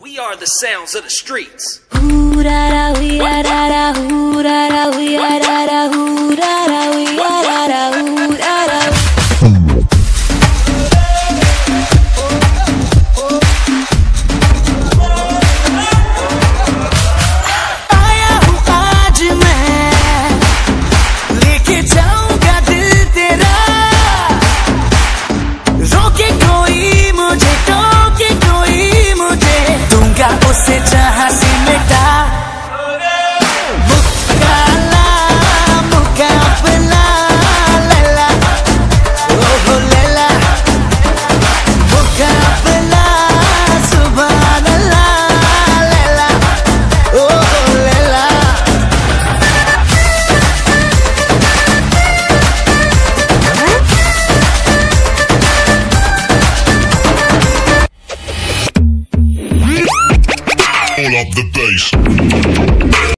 We are the sounds of the streets. उसे जहाँ से मिटा मुकाबला लैला ओहो लैला मुकाबला सुभान अल्लाह लैला ओहो Laila All up the bass.